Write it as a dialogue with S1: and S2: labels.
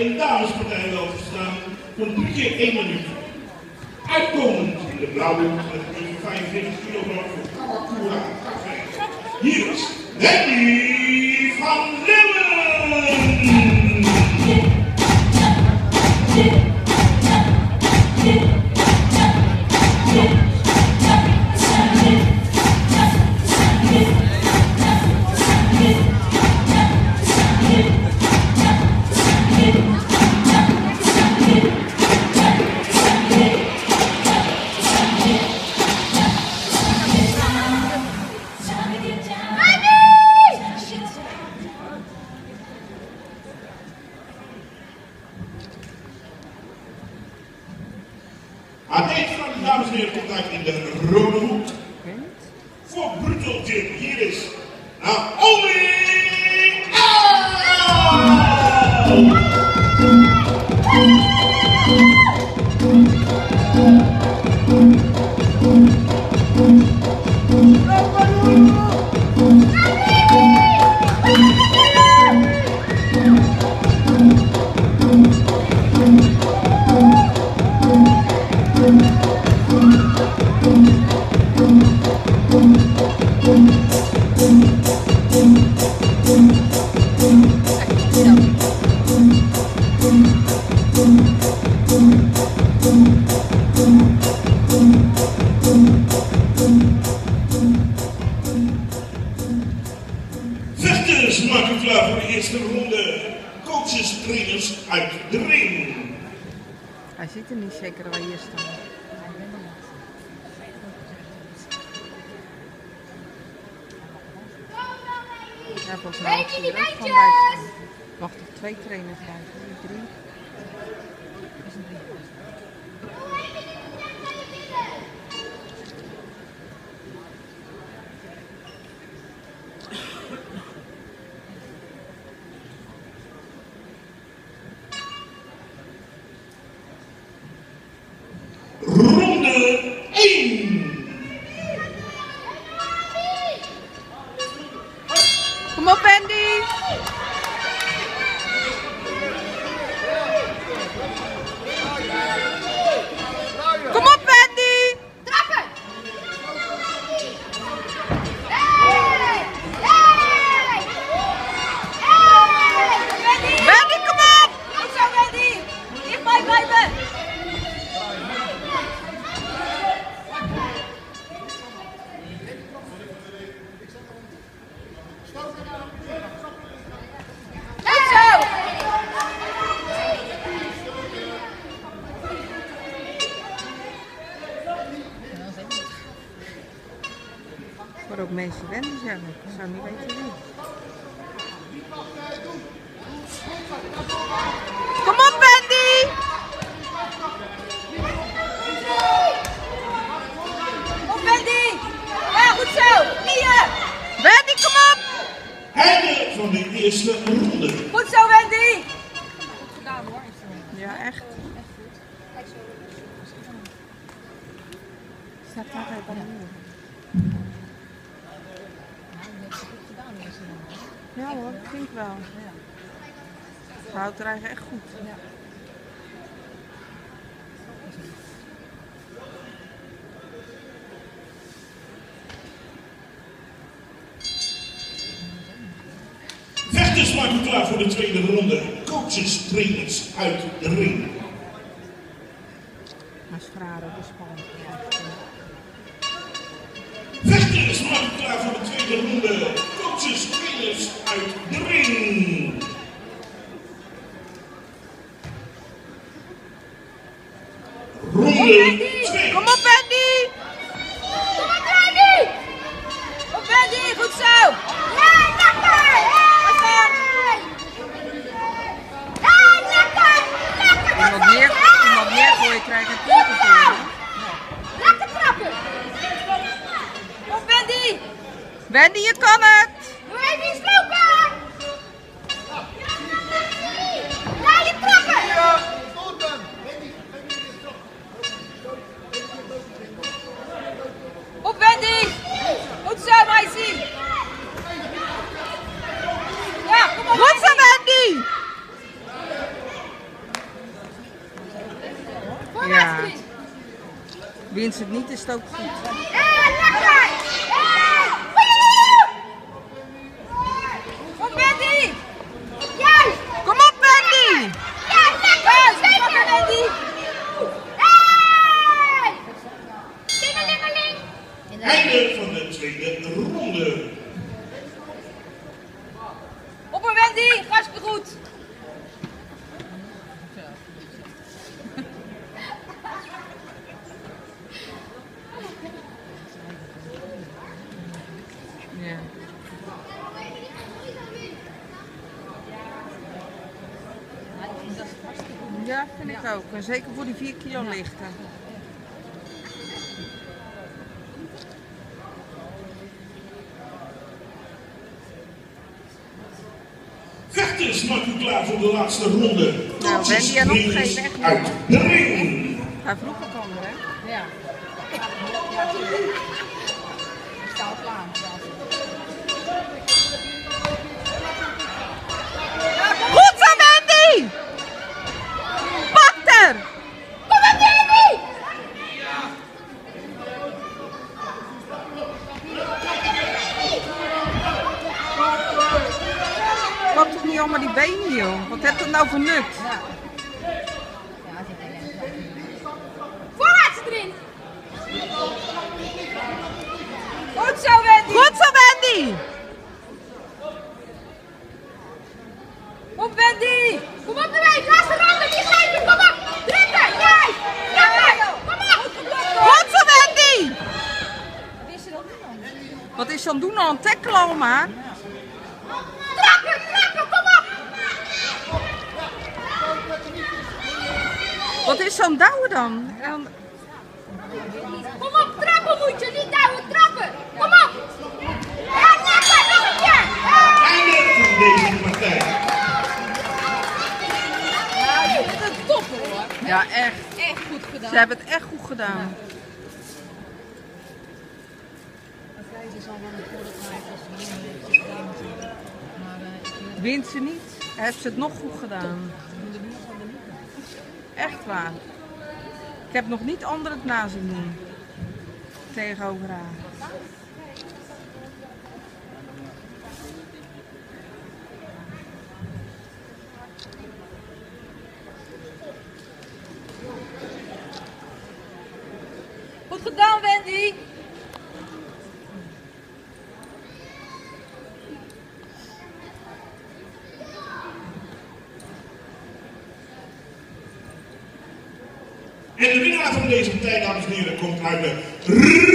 S1: en damespartij wel verstaan voor 3 keer 1 minuut. Uitkomend in de blauwe met 45 kilogram voor Kamakura. Hier is Wendy van Leeuwen! Deze van de dames en heren komt uit in de rode hoek. Voor Brutal Gym, hier is Naomi vechters maken klaar voor de eerste ronde. Coaches, trainers uit de ring.
S2: Hij ziet er niet zeker waar je staat. Ja, volgens mij moet je er ook van bij staan. Mag er 2 trainers bij, 3.
S1: Ronde 1.
S2: Kom op, Wendy! Kom op, Wendy!
S3: Trappen!
S2: Wendy, kom op!
S3: Goed zo, Wendy! Dichtbij blijven! Goed zo!
S2: Ik hoor ook mensen Wendy zeggen. Ik zou niet weten wie. Kom op, Wendy!
S3: Op, Wendy! Ja, goed zo! Knieën!
S2: Wendy, kom op!
S1: Einde van de eerste ronde.
S3: Goed zo, Wendy!
S2: Ja, echt. Staat altijd bij de muur. Ja hoor, vind ik wel. Ze houdt er eigenlijk echt goed.
S1: Vechters maken klaar voor de tweede ronde. Coaches, trainers uit de ring.
S2: Maar is vragen ook spannend.
S1: Vechters maken klaar voor de tweede ronde. Coaches, trainers uit de ring. Ronde 2.
S2: Kom op, Wendy!
S3: Kom op, Wendy! Op, Wendy! Goed zo! Ja, lekker! Ja, lekker! Lekker!
S2: Iemand meer voor je krijgt een punten voor.
S3: Lekker trappen! Op, Wendy!
S2: Wendy, je kan het!
S3: Wendy, slopen! Ja, je trappen! Op, Wendy! Goed zo, meisje! Ja, kom op,
S2: Goed zo, Wendy! Ja. Wint het niet, is het ook goed.
S3: Kom Wendy! Juist!
S2: Kom op, Wendy!
S3: Ja, lekker! Zeker, Wendy! Hey! Tingelingeling!
S1: Einde van de tweede ronde.
S3: Op een Wendy, hartstikke goed!
S2: Ja. Ja, vind ik ook. En zeker voor die 4 kilo lichten.
S1: Vechters, maakt u klaar voor de laatste ronde.
S2: Nou, Wendy en opgeven echt niet.
S1: Uit de ring.
S2: Hij vroeg het al, hè?
S4: Ja. Ik sta al klaar.
S2: Goed zo, Wendy! Pak er!
S3: Kom op, Wendy!
S2: Pak toch niet allemaal die benen, joh? Wat heeft dat nou voor nut?
S3: Voorwaarts erin! Goed zo, Wendy!
S2: Goed zo, Wendy!
S3: Op Wendy! Kom op, de week! Laatste ronde! Die geven! Kom op! Drukken! Jij! Drukken! Kom op!
S2: Goed zo, Wendy! Wat is ze aan het doen? Al een tackle al maar.
S3: Trappen! Trappen! Kom op!
S2: Wat is ze aan het douwen dan?
S3: Kom op! Trappen moet je! Niet duwen! Trappen! Kom op! Ja, lekker! Nog een keer!
S1: Einde van deze partij.
S4: Top hoor.
S2: Ja, echt.
S4: Echt goed gedaan.
S2: Ze hebben het echt goed gedaan.
S4: Deze zal wel een voordeel krijgen als ze niet heeft gedaan natuurlijk. Maar ik vind het
S2: Wint ze niet, heeft ze het nog goed gedaan. Echt waar. Ik heb nog niet anderen het na zien doen. Tegenover haar.
S3: Goed gedaan, Wendy!
S1: En de winnaar van deze partij, dames en heren, komt uit de